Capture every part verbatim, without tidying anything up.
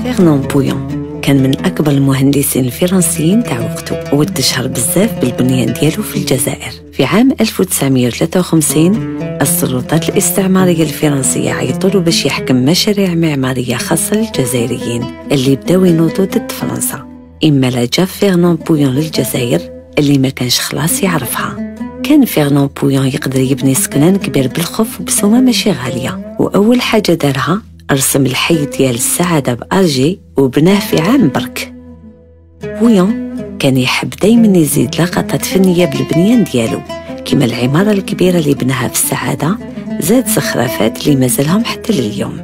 فيرنان بويون كان من أكبر المهندسين الفرنسيين تاع وقته، وتشهر بزاف بالبنيان ديالو في الجزائر. في عام ألف وتسعمائة وثلاثة وخمسين السلطات الاستعمارية الفرنسية عيطولو باش يحكم مشاريع معمارية خاصة للجزائريين اللي بداو ينوضوا ضد فرنسا. إما لا جا فيرنان بويون للجزائر اللي ما كانش خلاص يعرفها. كان فيرنان بويون يقدر يبني سكنان كبير بالخف وبسومة ماشي غالية، وأول حاجة دارها رسم الحي ديال السعادة بألجي وبناه في عام برك. بويون كان يحب دايما يزيد لقطات فنية بالبنيان ديالو، كما العمارة الكبيرة اللي بناها في السعادة، زاد زخرفات اللي مازالهم حتى لليوم.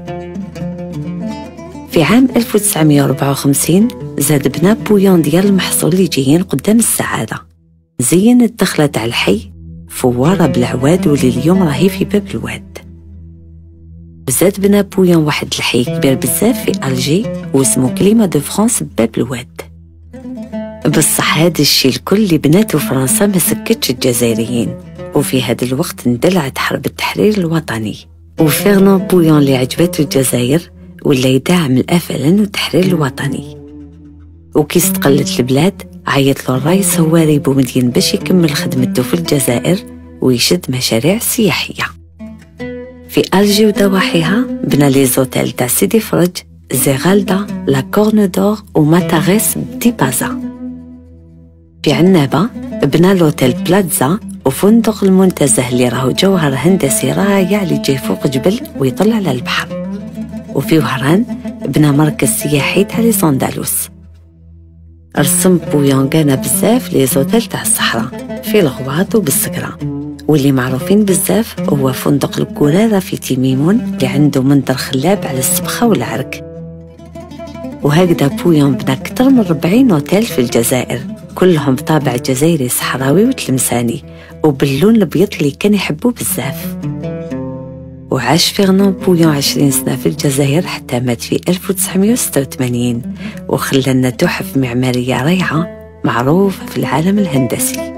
في عام ألف وتسعمائة وأربعة وخمسين زاد بنا بويون ديال المحصول اللي جايين قدام السعادة، زين الدخلة تاع الحي فوارة بالعواد واللي اليوم راهي في باب الواد. وزاد بنا بويون واحد الحي كبير بزاف في ألجي واسمو كليما دو فرانس بباب الواد. بصح هاد الشي الكل اللي بناتو فرنسا ما سكتش الجزائريين، وفي هذا الوقت اندلعت حرب التحرير الوطني، وفيرنان بويون اللي عجبته الجزائر ولا يدعم الأفلن والتحرير الوطني. وكي استقلت البلاد عيط له الرئيس هواري بومدين باش يكمل خدمته في الجزائر ويشد مشاريع سياحية. في ألجي وضواحيها بنى لي زوتيل تاع سيدي فرج، زيغالدا، لا كورن دور وماتاغيس دي بازا. في عنابة بنى لوتيل بلازا وفندق المنتزه اللي راهو جوهر هندسي رائع اللي جاي فوق جبل ويطلع على البحر. وفي وهران بنى مركز سياحي تاع لي ساندالوس. رسم بويون كانا بزاف لي زوتيل تاع الصحراء في الغواط وبالسكرة، واللي معروفين بزاف هو فندق الكرارة في تيميمون اللي عنده منظر خلاب على السبخة والعرك. وهكذا بويون بنى أكثر من أربعين أوتيل في الجزائر، كلهم بطابع جزائري صحراوي وتلمساني وباللون الابيض اللي كان يحبوه بزاف. وعاش فيرنان بويون عشرين سنة في الجزائر حتى مات في ألف وتسعمائة وستة وثمانين، وخلى لنا تحف معمارية رائعة معروفة في العالم الهندسي.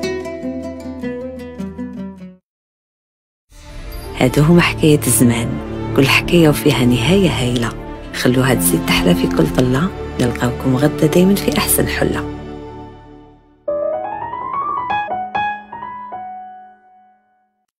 هادو هما حكاية الزمان، كل حكاية وفيها نهاية هايلة. خلوها تزيد تحلى في كل ظلة. نلقاوكم غدا دايما في أحسن حلة.